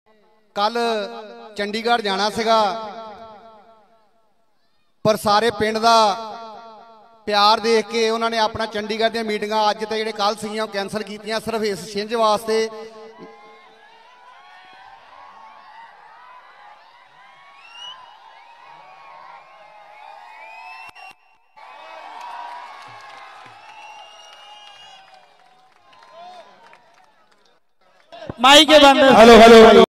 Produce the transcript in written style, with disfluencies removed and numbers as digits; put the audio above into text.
कल चंडीगढ़ जाना सीगा, पर सारे पिंड दा प्यार देख के उन्होंने अपना चंडीगढ़ दी मीटिंगां अज ते जिहड़े कल सीगियां कैंसल कीतियां सिर्फ इस छिंज वास्ते। माइक के बंद। Hello hello.